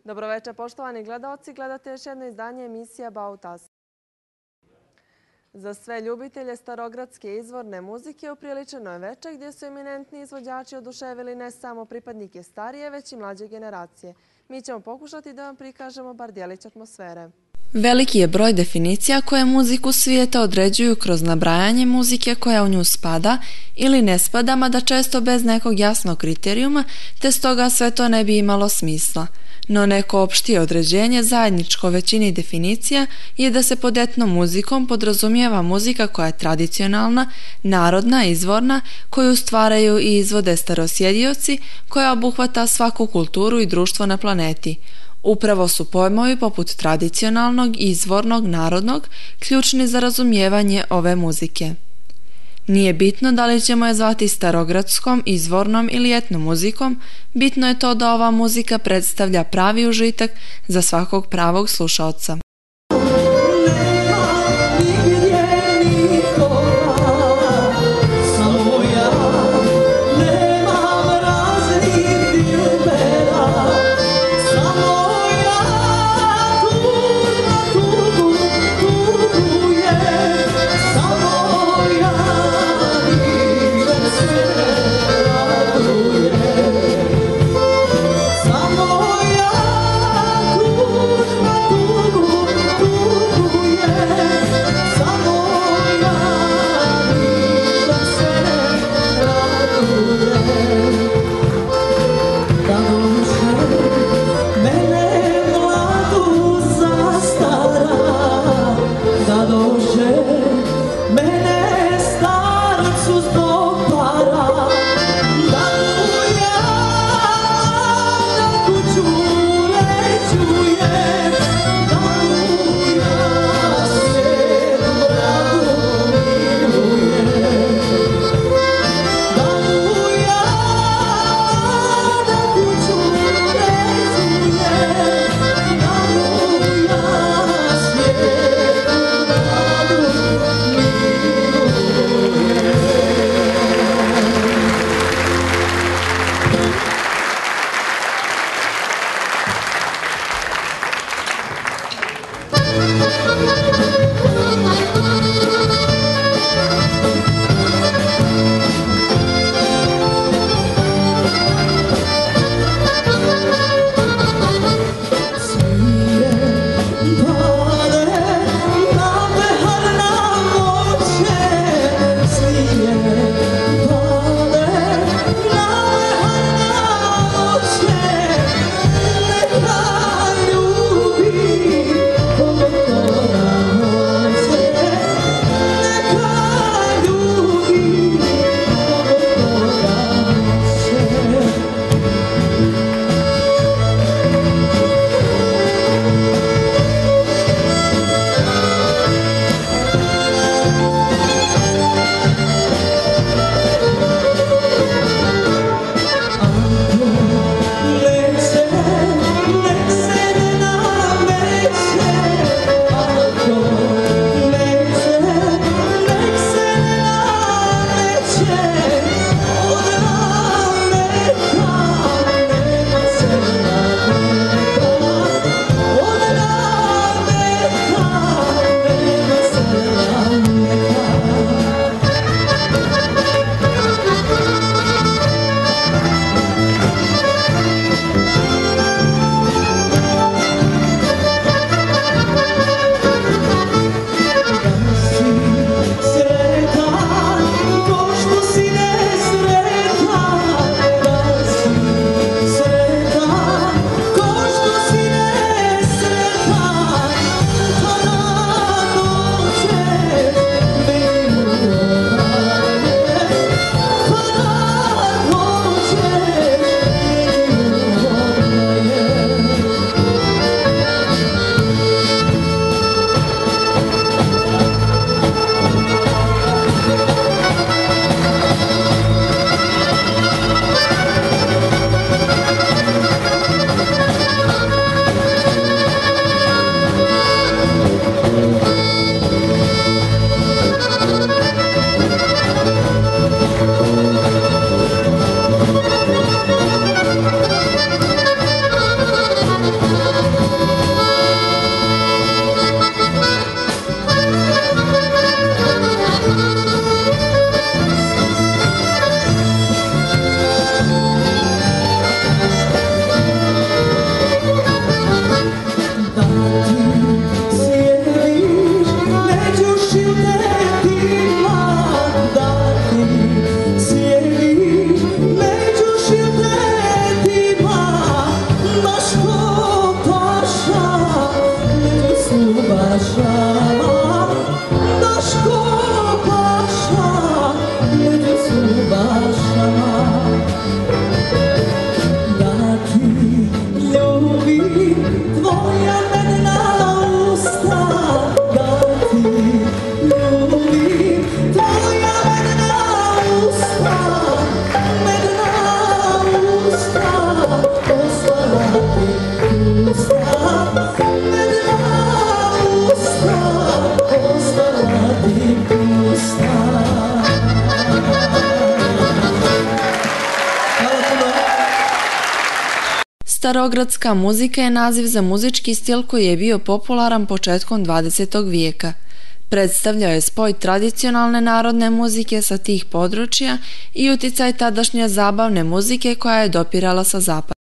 Dobroveče, poštovani gledaoci. Gledate još jedno izdanje emisije About Us. Za sve ljubitelje starogradske izvorne muzike upriličeno je veče gdje su eminentni izvođači oduševili ne samo pripadnike starije, već i mlađe generacije. Mi ćemo pokušati da vam prikažemo bar djelić atmosfere. Veliki je broj definicija koje muziku svijeta određuju kroz nabrajanje muzike koja u nju spada ili ne spada, mada često bez nekog jasnog kriterijuma, te stoga sve to ne bi imalo smisla. No neko opštije određenje zajedničko većini definicija je da se pod etnom muzikom podrazumijeva muzika koja je tradicionalna, narodna, izvorna, koju stvaraju i izvode starosjedioci, koja obuhvata svaku kulturu i društvo na planeti. Upravo su pojmovi poput tradicionalnog, izvornog, narodnog ključni za razumijevanje ove muzike. Nije bitno da li ćemo je zvati starogradskom, izvornom ili etnom muzikom, bitno je to da ova muzika predstavlja pravi užitak za svakog pravog slušaoca. Starogradska muzika je naziv za muzički stil koji je bio popularan početkom 20. vijeka. Predstavljao je spoj tradicionalne narodne muzike sa tih područja i uticaj tadašnje zabavne muzike koja je dopirala sa zapada.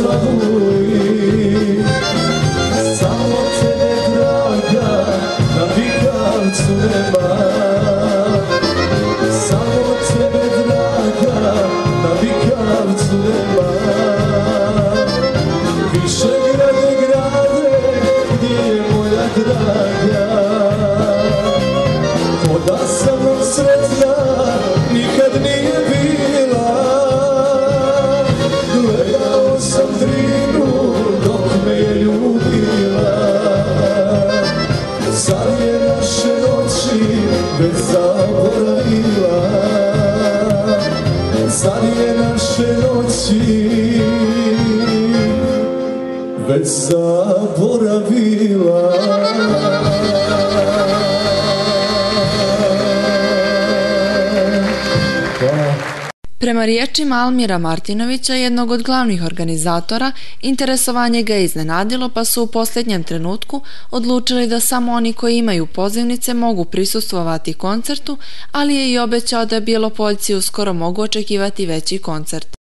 zavuji, samo tebe draga na vikavcu nema. Samo tebe draga na vikavcu nema. Više grade, gdje je moja draga, ko da sa mnom sretna nikad nije bila. Gledao sam Drinu dok me je ljubila. Sad je naše noći već zaboravila. Sad je naše noći već zaboravila. Prema riječima Almira Martinovića, jednog od glavnih organizatora, interesovanje ga je iznenadilo, pa su u posljednjem trenutku odlučili da samo oni koji imaju pozivnice mogu prisustvovati koncertu, ali je i obećao da Bjelopoljci uskoro mogu očekivati veći koncert.